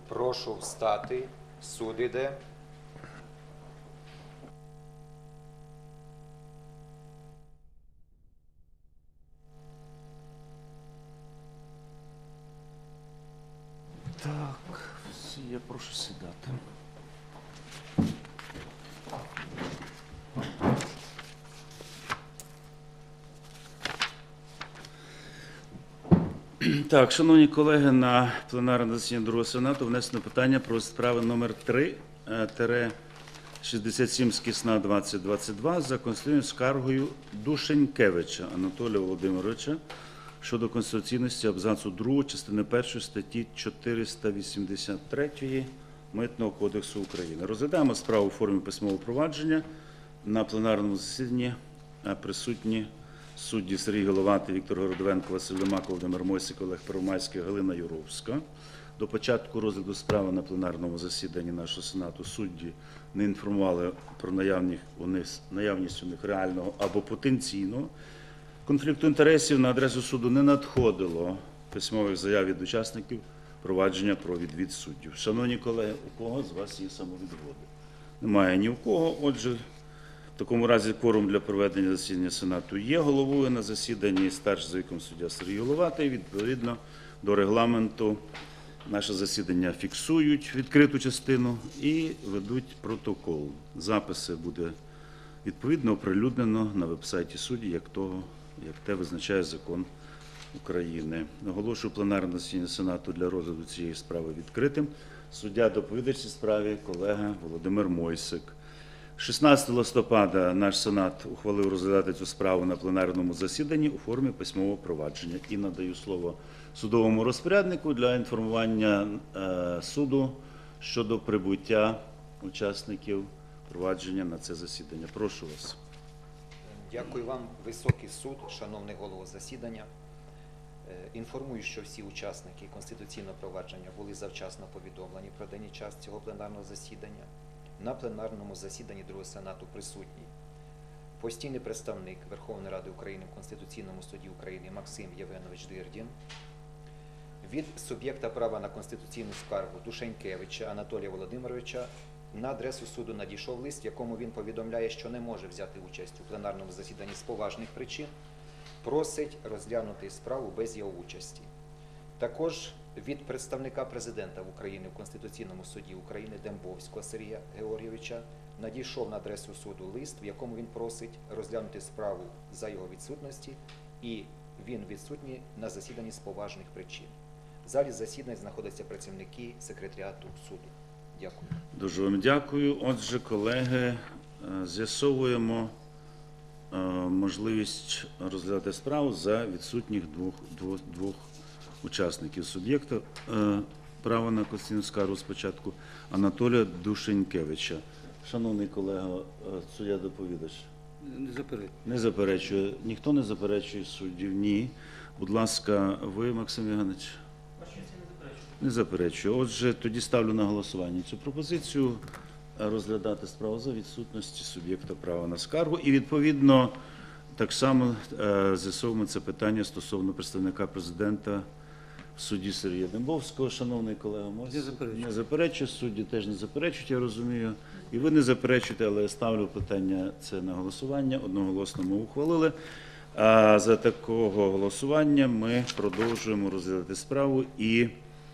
Прошу встати. Суд іде. Так, всі, я прошу сідати. Так, шановні колеги, на пленарне засідання Другого Сенату внесено питання про справи номер 3-67 скісна 2022 за конституційною скаргою Душенькевича Анатолія Володимировича щодо конституційності абзацу 2 частини 1 статті 483 Митного кодексу України. Розглядаємо справу у формі письмового провадження. На пленарному засіданні присутні судді Сергій Головатий, Віктор Городовенко, Василь Лемак, Володимир Мойсик, Олег Первомайський, Галина Юровська. До початку розгляду справи на пленарному засіданні нашого Сенату судді не інформували про наявність у них реального або потенційного конфлікту інтересів. На адресу суду не надходило письмових заяв від учасників провадження про відвід суддів. Шановні колеги, у кого з вас є самовідводи? Немає ні у кого. Отже, в такому разі кворум для проведення засідання Сенату є. Головує на засіданні старший за віком суддя Сергій Головатий. Відповідно до регламенту наше засідання фіксують відкриту частину і ведуть протокол. Записи буде відповідно оприлюднено на веб-сайті судді, як те визначає закон України. Оголошую пленарне засідання Сенату для розгляду цієї справи відкритим. Суддя-доповідач у справі колега Володимир Мойсик. 16 листопада наш Сенат ухвалив розглядати цю справу на пленарному засіданні у формі письмового провадження. І надаю слово судовому розпоряднику для інформування суду щодо прибуття учасників провадження на це засідання. Прошу вас. Дякую вам, високий суд, шановний голово засідання. Інформую, що всі учасники конституційного провадження були завчасно повідомлені про даний час цього пленарного засідання. На пленарному засіданні Другого Сенату присутній постійний представник Верховної Ради України в Конституційному суді України Максим Євгенович Дирдін. Від суб'єкта права на конституційну скаргу Душенькевича Анатолія Володимировича на адресу суду надійшов лист, в якому він повідомляє, що не може взяти участь у пленарному засіданні з поважних причин, просить розглянути справу без його участі. Також від представника президента України в Конституційному суді України Дембовського Сергія Георгійовича надійшов на адресу суду лист, в якому він просить розглянути справу за його відсутності, і він відсутній на засіданні з поважних причин. В залі засідань знаходяться працівники секретаріату суду. Дякую. Дуже вам дякую. Отже, колеги, з'ясовуємо можливість розглядати справу за відсутніх двох учасників суб'єкта права на конституційну скаргу спочатку Анатолія Душенькевича. Шановний колега, суддя-доповідач. Не заперечує. Ніхто не заперечує суддів? Ні. Будь ласка, ви, Максим Євгенович? Не заперечую. Отже, тоді ставлю на голосування цю пропозицію розглядати справу за відсутності суб'єкта права на скаргу. І, відповідно, так само з'ясовуємо це питання стосовно представника президента в суді Сергія Дембовського. Шановний колега, не заперечує. Судді теж не заперечують, я розумію. І ви не заперечуєте, але я ставлю питання це на голосування. Одноголосно ми ухвалили. А за такого голосування ми продовжуємо розглядати справу. І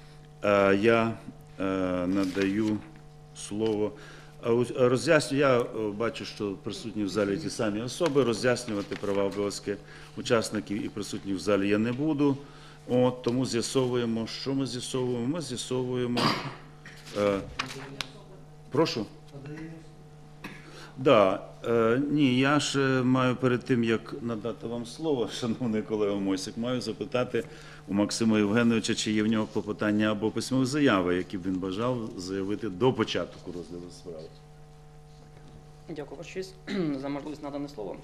я надаю слово. Роз'ясню, я бачу, що присутні в залі ті самі особи. Роз'яснювати права обов'язки учасників і присутніх в залі я не буду. Тому з'ясовуємо, що ми з'ясовуємо. Ми з'ясовуємо. Прошу? Ні, я ж маю перед тим, як надати вам слово, шановний колега Мойсик, маю запитати у Максима Євгеновича, чи є в нього клопотання або письмові заяви, які б він бажав заявити до початку розгляду справи. Дякую, Ваша честь, за можливість надане слово.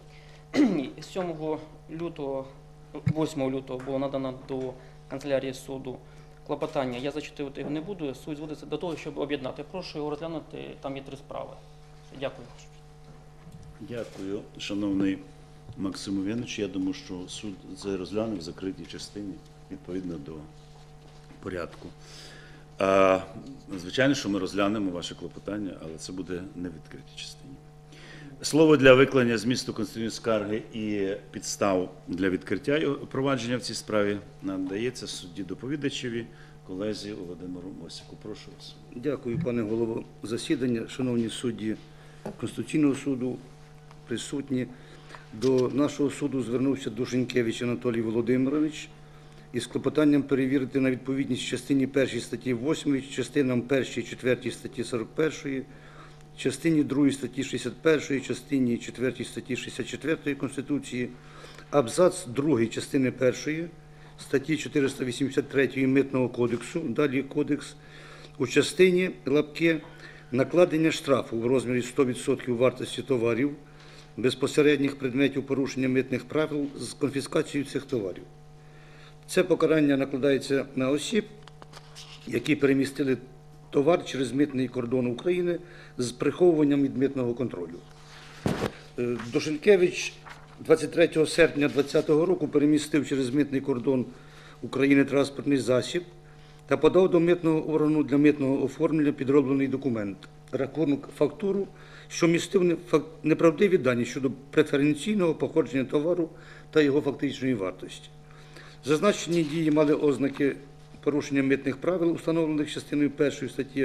8 лютого було надано до канцелярії суду клопотання. Я зачитувати його не буду, суть зводиться до того, щоб об'єднати. Прошу його розглянути, там є 3 справи. Дякую. Дякую, шановний Максим Євгенович. Я думаю, що суд це розгляне в закритій частині, відповідно до порядку. Звичайно, що ми розглянемо ваше клопотання, але це буде не в відкритій частині. Слово для викладення змісту конституційної скарги і підстав для відкриття провадження в цій справі надається судді-доповідачеві, колезі Володимиру Мосіку. Прошу вас. Дякую, пане голово засідання. Шановні судді Конституційного суду, присутні. До нашого суду звернувся Душенкевич Анатолій Володимирович із клопотанням перевірити на відповідність частині 1 статті 8, частинам 1 і 4 статті 41, частині 2 статті 61, частині 4 статті 64 Конституції, абзац 2 частини 1 статті 483 Митного кодексу, далі кодекс, у частині лапки накладення штрафу в розмірі 100% вартості товарів, безпосередніх предметів порушення митних правил з конфіскацією цих товарів. Це покарання накладається на осіб, які перемістили товар через митний кордон України з приховуванням від митного контролю. Душенкевич 23 серпня 2020 року перемістив через митний кордон України транспортний засіб та подав до митного органу для митного оформлення підроблений документ, рахунок, фактуру, що містив неправдиві дані щодо преференційного походження товару та його фактичної вартості. Зазначені дії мали ознаки порушення митних правил, установлених частиною 1 статті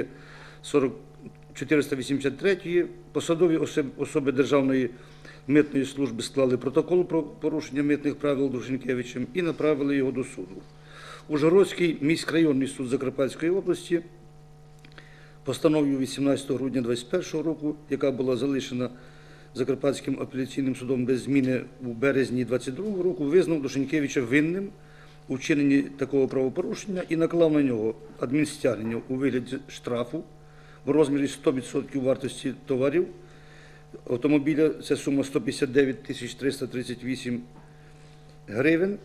483. Посадові особи Державної митної служби склали протокол про порушення митних правил Душенкевичем і направили його до суду. Ужгородський міськрайонний суд Закарпатської області постановою 18 грудня 2021 року, яка була залишена Закарпатським апеляційним судом без зміни у березні 2022 року, визнав Душенкевича винним у вчиненні такого правопорушення і наклав на нього адмінстягнення у вигляді штрафу в розмірі 100% вартості товарів автомобіля, це сума 159 338 гривень.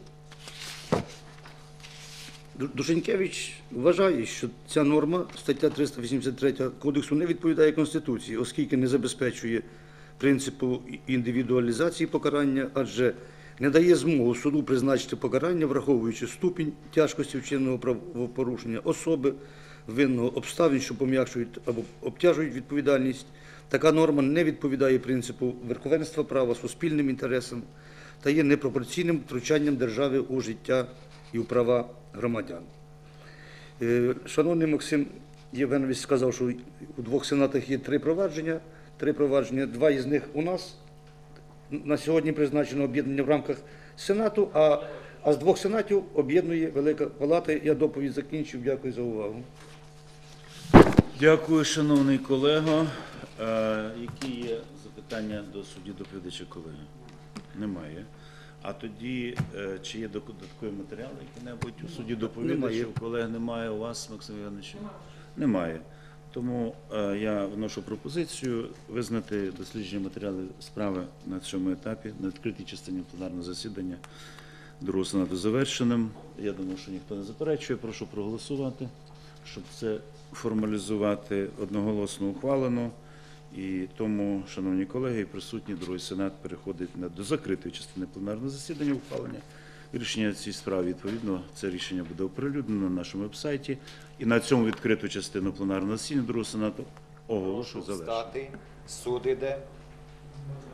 Душенкевич вважає, що ця норма, стаття 383 Кодексу, не відповідає Конституції, оскільки не забезпечує принципу індивідуалізації покарання, адже не дає змогу суду призначити покарання, враховуючи ступінь тяжкості вчиненого правопорушення, особи, винного, обставин, що пом'якшують або обтяжують відповідальність. Така норма не відповідає принципу верховенства права, суспільним інтересам та є непропорційним втручанням держави у життя і у права громадян. Шановний Максим Євгенович сказав, що у двох сенатах є три провадження, два із них у нас. На сьогодні призначено об'єднання в рамках Сенату, а з двох сенатів об'єднує Велика Палата. Я доповідь закінчив. Дякую за увагу. Дякую, шановний колего. Які є запитання до судді-доповідача, колеги? Немає. А тоді, чи є додаткові матеріали які-небудь у судді-доповідача? У колег немає, у вас, Максим Іванович? Немає. Тому я вношу пропозицію визнати дослідження матеріалів справи на цьому етапі, на відкритій частині пленарного засідання другого сенату завершеним. Я думаю, що ніхто не заперечує. Прошу проголосувати, щоб це формалізувати, одноголосно ухвалено. І тому, шановні колеги і присутні, другий сенат переходить до закритої частини пленарного засідання ухвалення. Рішення цієї справи, відповідно, це рішення буде оприлюднено на нашому веб-сайті. І на цьому відкриту частину пленарного засідання другого сенату оголошую завершено. Стати, суд іде.